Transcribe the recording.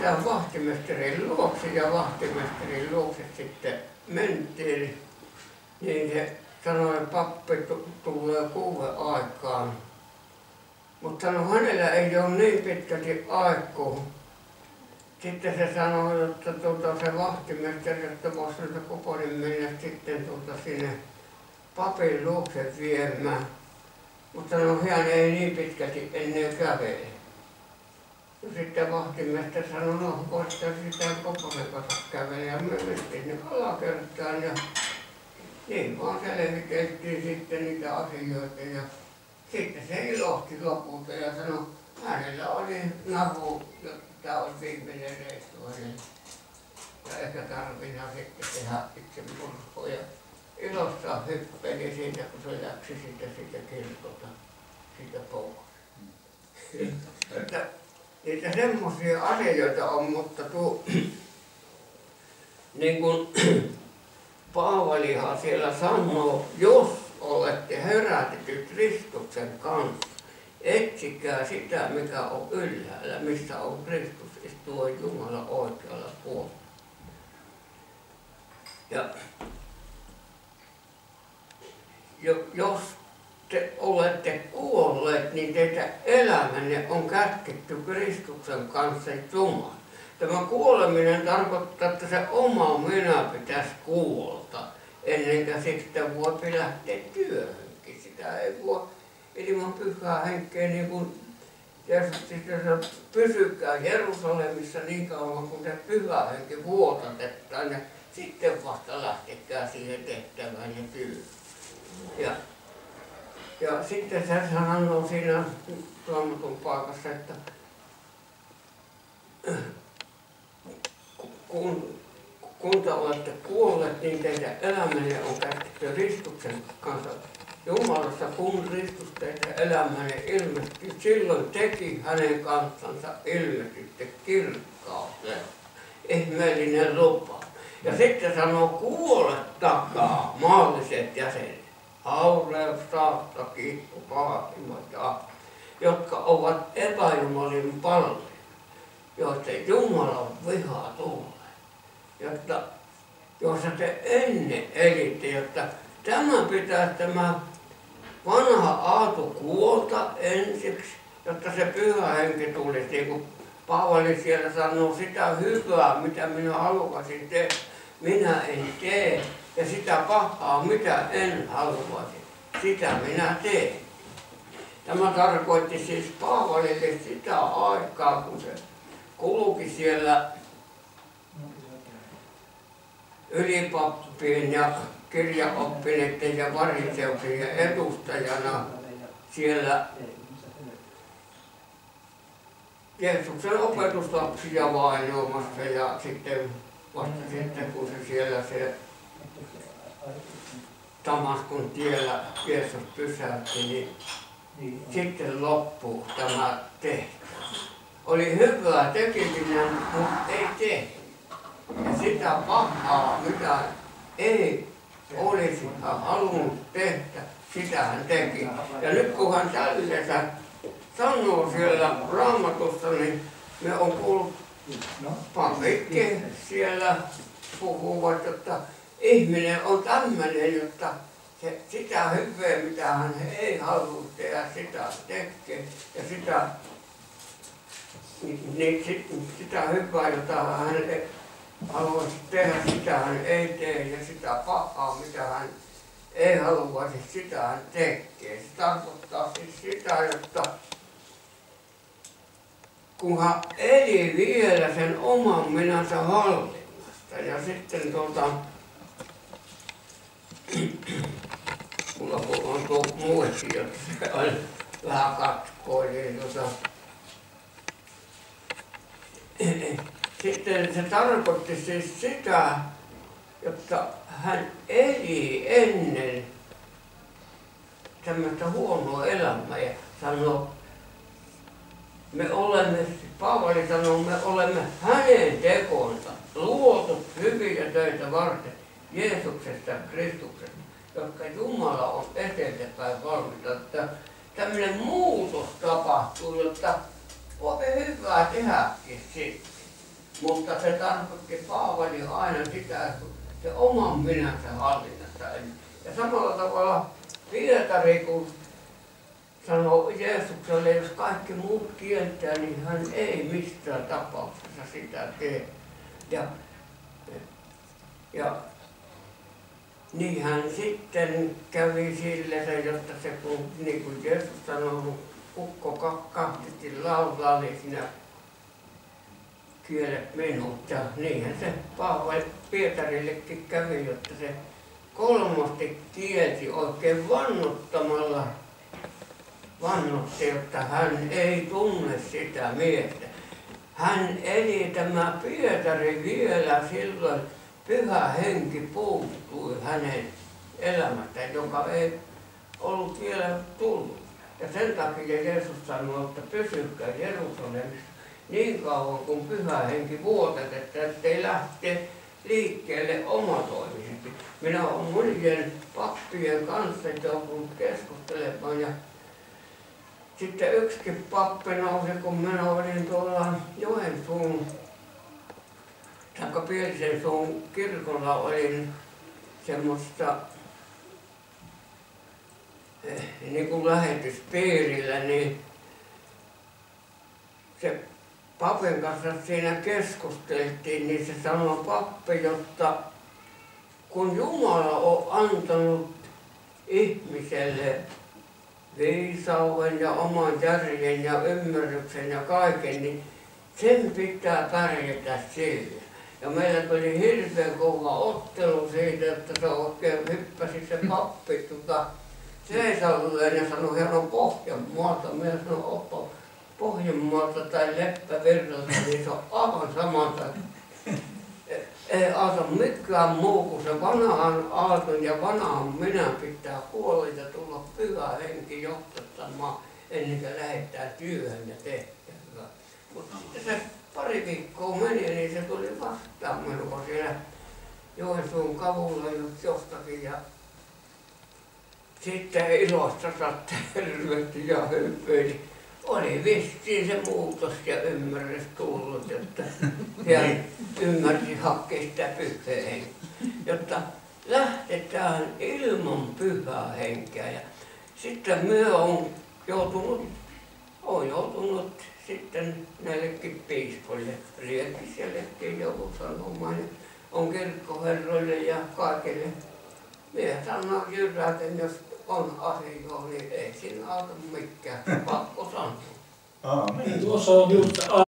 lähdetään vahtimestarin luokse ja vahtimestarin luokse sitten mentiin, niin se sanoi, että pappi tulee 6 aikaan. Mutta sanoi, hänellä ei ole niin pitkälti aikaa. Sitten se sanoi, että se vahtimestari, että voisi sieltä Koponin mennä sitten sinne papin luokse viemään. Mutta sanoi, hän ei niin pitkälti ennen kävele. Ja sitten vahtimestari sanoi, no voisi sitä Koposen kanssa kävellä. Ja me mentiin sinne alakertaan ja niin vaan selviteltiin sitten niitä asioita. Ja sitten se ilohti lopulta ja sanoi, hänellä oli naru, tämä oli viimeinen reissu hänellä. Ja eikä tarvinnut sitten tehdä itse murhoja. Ilossa hyppeli siitä, kun se läksi siitä kirkolta, siitä pois. Niitä semmoisia asioita on, mutta niin kuin Paavalihan siellä sanoo, jos olette herätetyt Kristuksen kanssa, etsikää sitä, mikä on ylhäällä, missä on Kristus, istuu Jumala oikealla puolella. Ja jos te olette kuolleet, niin teidän elämänne on kätketty Kristuksen kanssa Jumalaan. Tämä kuoleminen tarkoittaa, että se oma minä pitäisi kuolla, ennen kuin sitten voi lähteä työhönkin. Sitä ei voi ilman pyhää henkeä, niin kuin Jeesus sitten pysykää Jerusalemissa niin kauan, kun se pyhä henki vuotatetaan, ja sitten vasta lähtekää siihen tehtävään ja työhön. Ja sitten se sanoo siinä Raamatun paikassa, että kun te olette kuolleet, niin teidän elämänne on kätketty Kristuksen kanssa Jumalassa, kun Kristus teidän elämänne ilmestyi, silloin teki hänen kanssansa ilmestytte kirkkauteen. Ihmeellinen lupa. Ja sitten sanoo, kuolettakaa maalliset jäsenet, haureus, saasta, kiikku, pahimmat ja jotka ovat epäjumalin palveluja, joista Jumalan viha tulee. Jossa te ennen elitte, jotta tämä vanha aatu kuolta ensiksi, jotta se pyhä henki tulisi, niin kuin Paavali siellä sanoo, sitä hyvää, mitä minä haluaisin tehdä, minä en tee. Ja sitä pahaa, mitä en haluaisi, sitä minä teen. Tämä tarkoitti siis Paavalille sitä aikaa, kun se kulki siellä ylipappien ja kirjaoppineiden ja variseuksen edustajana siellä Jeesuksen opetuslapsia vainoamassa ja sitten vasta sitten kun se siellä se Damaskun tiellä Jeesus pysäytti, niin sitten loppui tämä tehtävä. Oli hyvää tekeminen, mutta ei tehty. Ja sitä pahaa, mitä ei olisi halunnut tehdä, sitä hän teki. Ja nyt kun hän tällaisessa sanoo siellä Raamatussa, niin me on kuullut papitkin siellä puhuvat, että ihminen on tämmöinen, jotta sitä hyvää, mitä hän ei halua tehdä, sitä tekee. Ja sitä hyvää, jota hän haluaisi tehdä, sitä hän ei tee. Ja sitä pahaa, mitä hän ei haluaisi, sitä hän tekee. Se tarkoittaa siis sitä, että kun hän eli vielä sen oman minänsä hallinnasta ja sitten mulla on tuo muisti, että se on vähän katkoinen. Sitten se tarkoitti siis sitä, että hän eli ennen tämmöistä huonoa elämää ja sanoi, Paavali sanoo, me olemme hänen tekonsa luotu hyviä töitä varten Jeesuksesta ja Kristuksesta, jotka Jumala on eteenpäin valmiita. Tämmöinen muutos tapahtuu, jotta voi hyvää tehdäkin sitten. Mutta se tarkoitti Paavali aina sitä, että se oman minänsä hallinnassa. Ja samalla tavalla Pietari, kun sanoi Jeesukselle, jos kaikki muut kieltää, niin hän ei missään tapauksessa sitä tee. Ja niin hän sitten kävi sille, jotta se, kun niin kuin Jeesus sanoi, kukko kahtesti laulaa, niin sinä kielet minut. Ja niinhän se Paavali Pietarillekin kävi, jotta se kolmasti kielsi oikein vannottamalla. Vannotti, jotta hän ei tunne sitä miestä. Hän eli tämä Pietari vielä silloin, Pyhä Henki puuttui hänen elämästään, joka ei ollut vielä tullut. Ja sen takia Jeesus sanoi, että pysykää Jerusalemissa niin kauan kuin Pyhä Henki vuotetaan, ettei lähtee liikkeelle omatoimisesti. Minä olen monien pappien kanssa joutunut keskustelemaan ja sitten yksikin pappi nousi, kun minä olin tuolla Joensuun taikka Pielisensuun kirkolla, olin semmoista niin kuin lähetyspiirillä, niin se papin kanssa siinä keskusteltiin, niin se sanoi pappi, jotta kun Jumala on antanut ihmiselle viisauden ja oman järjen ja ymmärryksen ja kaiken, niin sen pitää pärjätä sillä. Ja meillä tuli hirveän kova ottelu siitä, että se oikein hyppäsi se pappi seisalleen ja sanoi, hän on Pohjanmaalta. Minä sanoin, oppa Pohjanmaalta tai Leppävirralta, niin se on aivan samalta. Ei auta mikään muu kuin se vanhan Aaton ja vanhan minä pitää huolen ja tulla Pyhä Henki johtamaan ennen kuin lähdetään työhön ja tehtävään. Mutta sitten se pari viikkoa meni, niin se tuli vastaan minua siellä Joensuun kavulla jostakin. Ja sitten ilosta sattui hirveästi ja hyppöili. Oli vissiin se muutos ja ymmärrys tullut, että hän ymmärsi hakea sitä Pyhää Henkeä. Jotta lähdetään ilman Pyhää Henkeä. Ja sitten minä olen joutunut sitten näillekin piispoille, Riekissellekin joku sanomaan, on kirkkoherroille ja kaikille. Minä sanon jyräten, jos on asioita, niin ei siinä auta mikään, pakko sanoa. Tuossa on just